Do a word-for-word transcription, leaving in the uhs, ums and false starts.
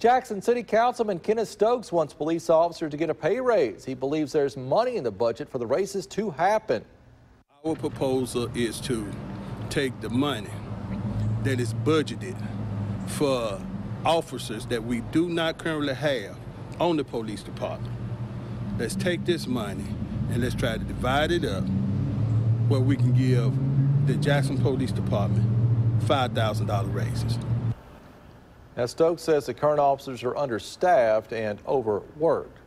Jackson City Councilman Kenneth Stokes wants police officers to get a pay raise. He believes there's money in the budget for the raises to happen. Our proposal is to take the money that is budgeted for officers that we do not currently have on the police department. Let's take this money and let's try to divide it up where we can give the Jackson Police Department five thousand dollar raises. Now, Stokes says the current officers are understaffed and overworked.